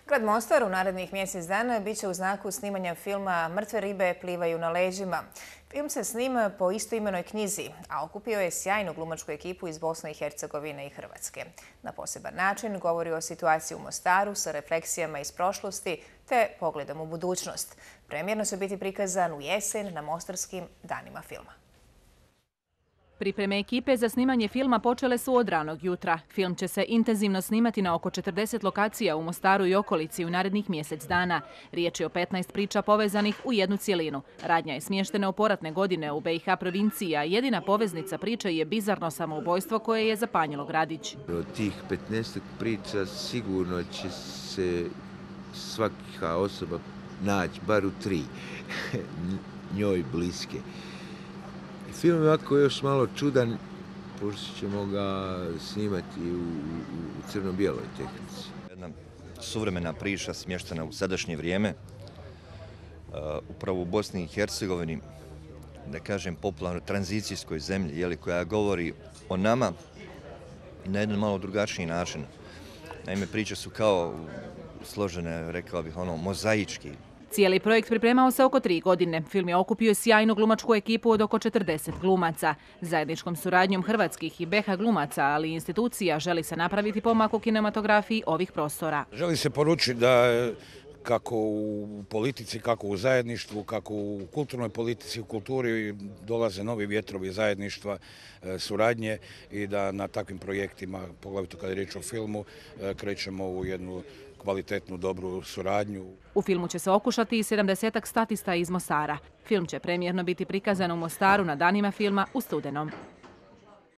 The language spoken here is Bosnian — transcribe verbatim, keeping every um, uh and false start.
Grad Mostar u narednih mjesec dana bit će u znaku snimanja filma Mrtve ribe plivaju na leđima. Film se snima po istoimenoj knjizi, a okupio je sjajnu glumačku ekipu iz Bosne i Hercegovine i Hrvatske. Na poseban način govori o situaciji u Mostaru sa refleksijama iz prošlosti te pogledom u budućnost. Premijerno će biti prikazan u jesen na Mostarskim danima filma. Pripreme ekipe za snimanje filma počele su od ranog jutra. Film će se intenzivno snimati na oko četrdeset lokacija u Mostaru i okolici u narednih mjesec dana. Riječ je o petnaest priča povezanih u jednu cjelinu. Radnja je smještena u poratne godine u B i H provinciji, a jedina poveznica priče je bizarno samoubojstvo koje je zapanjilo gradić. Od tih petnaest priča sigurno će se svaka osoba naći bar u tri njoj bliske. Film je ovako još malo čudan, pošto ćemo ga snimati u, u crno-bijeloj tehnici. Jedna suvremena priča smještena u sadašnje vrijeme, uh, upravo u Bosni i Hercegovini, da kažem popularno tranzicijskoj zemlji, jeli, koja govori o nama na jedan malo drugačiji način. Naime, priče su kao složene, rekao bih, ono, mozaički. Cijeli projekt pripremao se oko tri godine. Film je okupio sjajnu glumačku ekipu od oko četrdeset glumaca. Zajedničkom suradnjom hrvatskih i B i H glumaca, ali i institucija, želi se napraviti pomak u kinematografiji ovih prostora. Želi se poručiti da kako u politici, kako u zajedništvu, kako u kulturnoj politici, u kulturi dolaze novi vjetrovi zajedništva, suradnje i da na takvim projektima, poglavito kada je riječ o filmu, krećemo u jednu kvalitetnu, dobru suradnju. U filmu će se okušati i sedamdesetak statista iz Mostara. Film će premijerno biti prikazan u Mostaru na danima filma u studenom.